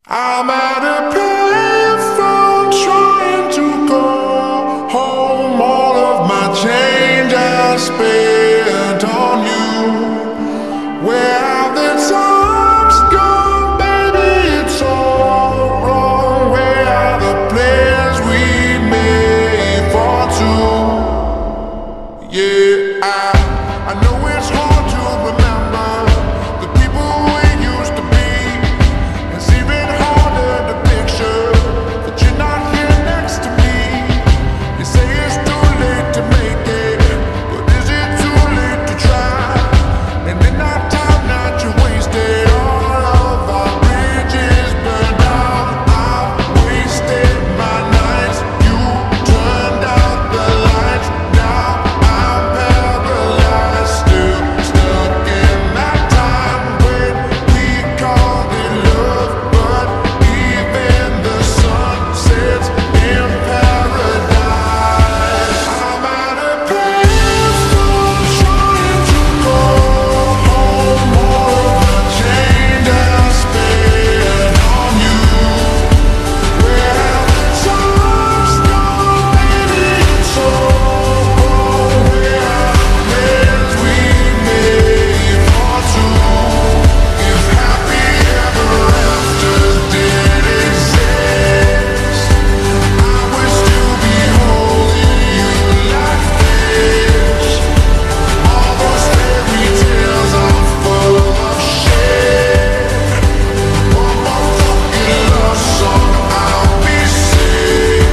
I'm at a payphone trying to call home. All of my change I spent on you. Where have the times gone, baby? It's all wrong. Where are the plans we made for two? Yeah, I know it's hard to remember the people we used to be. It's even harder to picture that you're not here next to me. You say it's too late to make it, but is it too late to try? And in that time that you wasted, all of our bridges burned out. I've wasted my nights, you turned out the lights. Now I'm paralyzed, still stuck in that time when we called it love. But even the sun sets in paradise. I'm at a payphone trying to go home. All of the change I spent on you. Where have the times gone, baby? It's all wrong. Where are the plans we made for two? If happy ever afters did exist, I would still be holding you like this. All those fairy tales are full of shit. One more fucking love song, I'll be sick.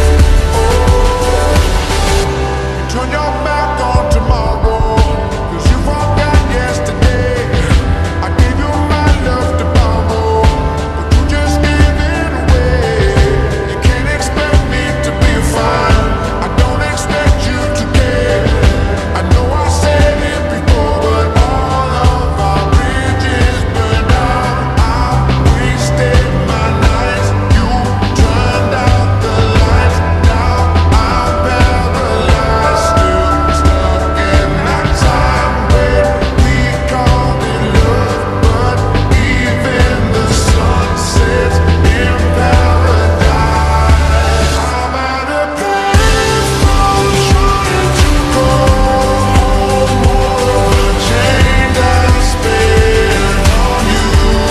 Turn your back on tomorrow, 'cause you forgot yesterday. I gave you my love to borrow, but you just gave it away. You can't expect me to be fine, I don't expect you to care. I know I said it before, but all of our bridges burned out. I wasted my nights, you turned out the lights. Now I'm paralyzed, still stuck in that time when we called it love. But even the sun sets in paradise. I'm at a payphone trying to go home. All of the change I spent on you.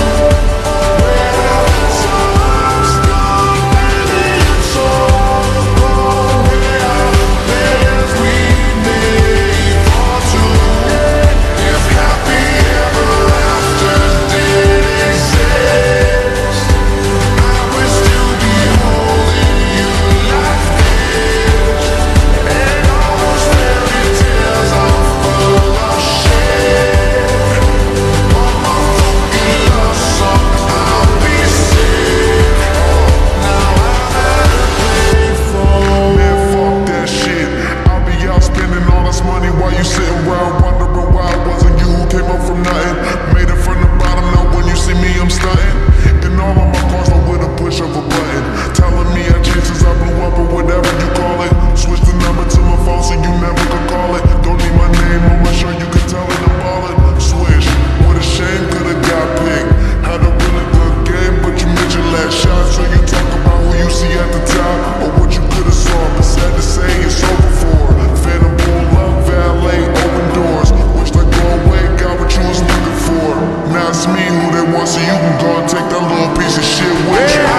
Where have the times gone, baby? It's all wrong. Where are the plans we made for two? If happy ever afters did exist, I would still be holding you like this. And all those fairy tales are full of shit. One more fucking love song, I'll be sick. Now I'm at a payphone. Man, fuck that shit. I'll be out spending all this money while you sitting around wondering why it wasn't you who came up from nothing. Made it from the bottom, now when you see me I'm stunting. And all of my cars are with a push of a button, telling me I changed since I blew up or whatever you call it. Switch the number to my phone so you never could call it. Don't need my name on my shirt, you can tell it I'm ballin'. Swish, what a shame, could've got picked. Had a really good game, but you missed your last shot. So you talk about who you see at the top, or what you could've saw, but sad to say it's over for. Phantom pull up, valet, open doors. Wished I'd go away, got what you was looking for. Now it's me who they want, so you can go and take that little piece of shit with you.